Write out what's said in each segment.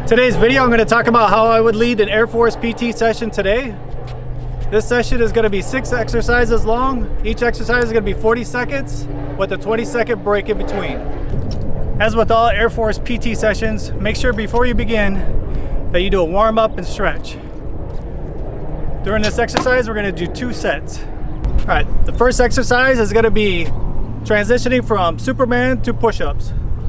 Today's video, I'm going to talk about how I would lead an Air Force PT session today. This session is going to be 6 exercises long. Each exercise is going to be 40 seconds with a 20-second break in between. As with all Air Force PT sessions, make sure before you begin that you do a warm-up and stretch. During this exercise, we're going to do 2 sets. All right, the first exercise is going to be transitioning from Superman to push-ups.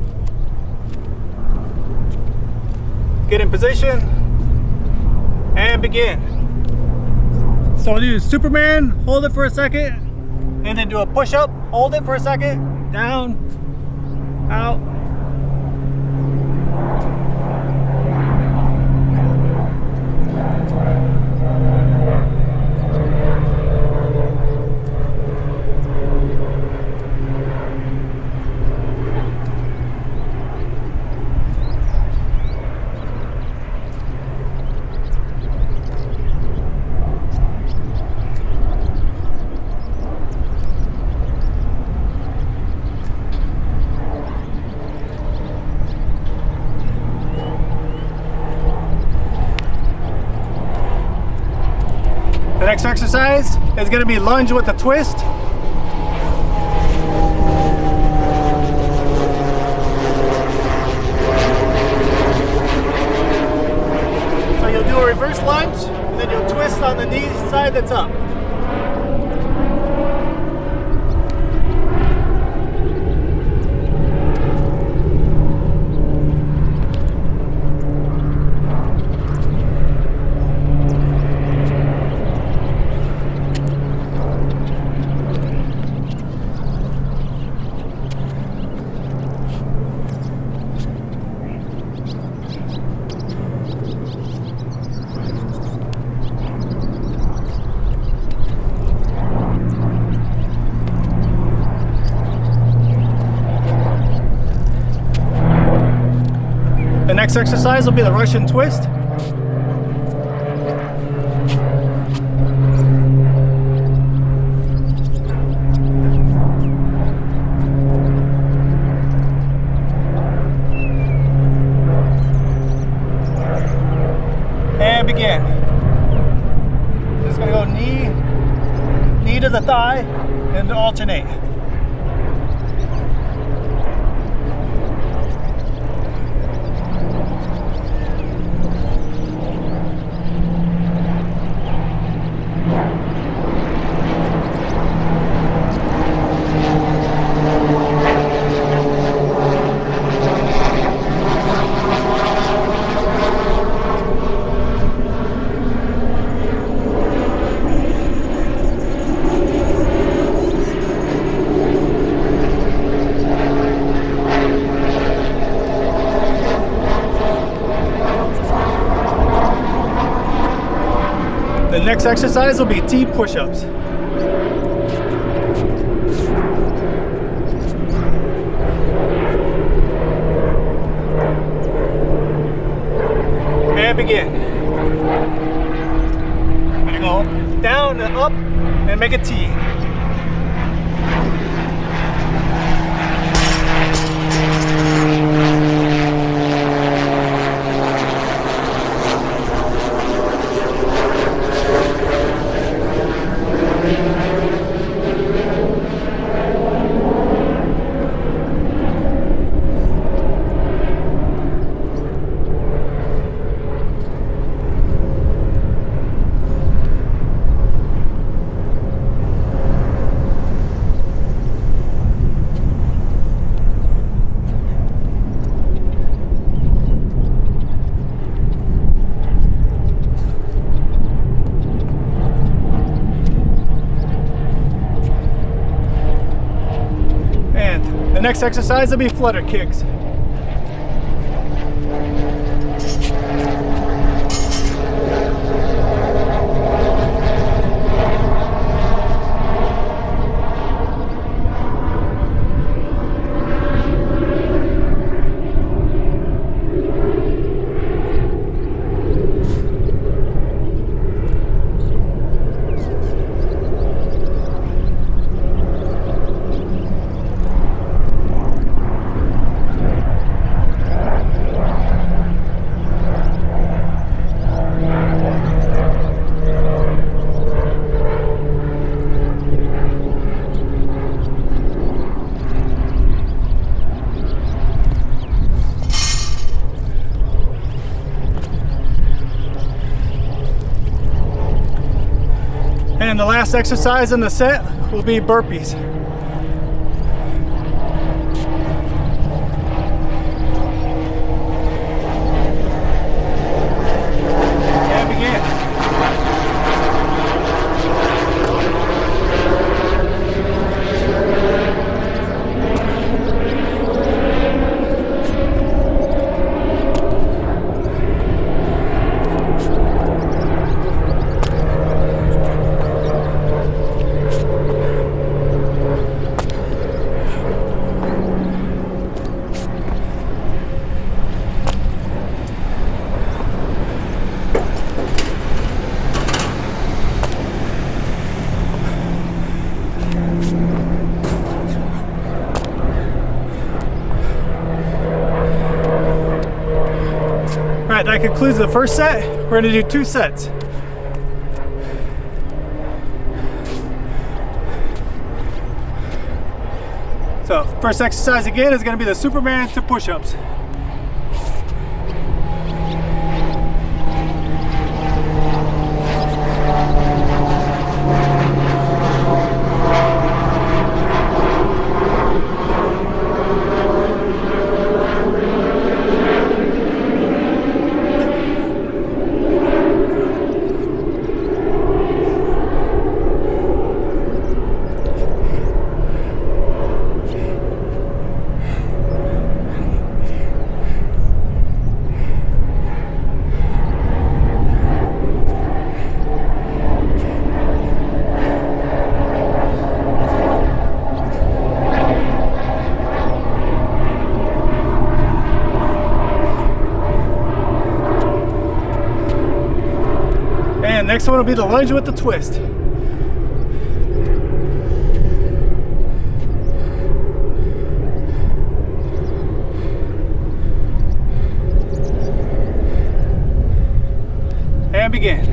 Get in position and begin. So we'll do Superman, hold it for a second, and then do a push-up, hold it for a second, down, out. The next exercise is going to be lunge with a twist. So you'll do a reverse lunge, and then you'll twist on the knee side that's up. The next exercise will be the Russian twist. And begin. Just gonna go knee to the thigh and alternate. The next exercise will be T push-ups. And begin. I'm gonna go down and up and make a T. The next exercise will be flutter kicks. And the last exercise in the set will be burpees. And begin. Alright, that concludes the first set. We're going to do 2 sets. So, first exercise again is going to be the Superman to push-ups. And next one will be the lunge with the twist. And begin.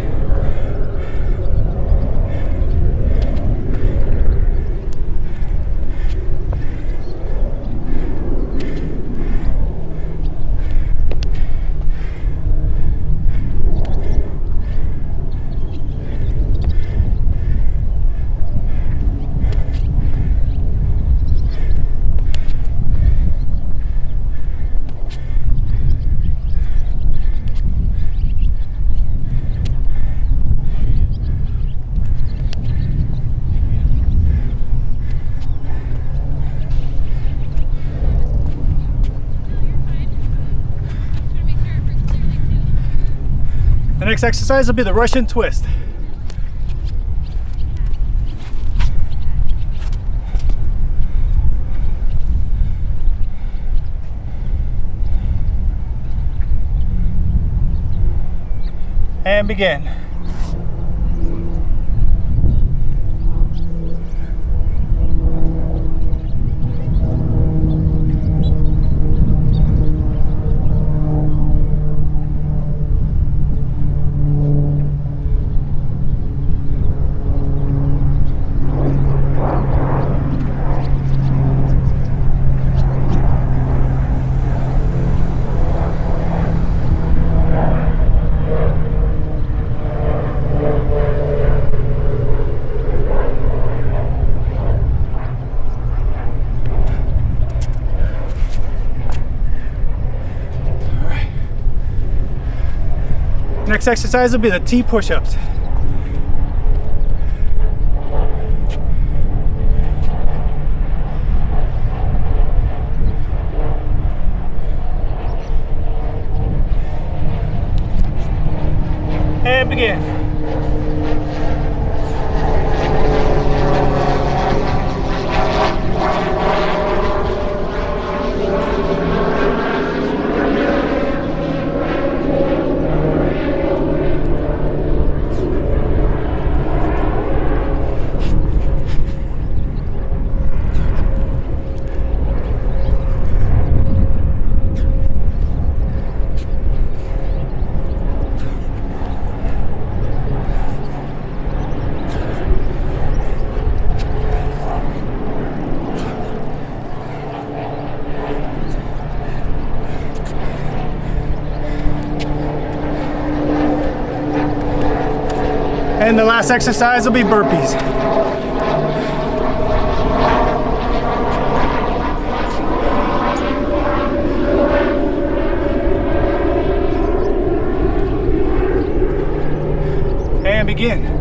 The next exercise will be the Russian twist. And begin. Next exercise will be the T push-ups. And begin. And the last exercise will be burpees. And begin.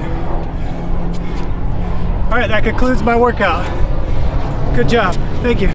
All right, that concludes my workout. Good job. Thank you.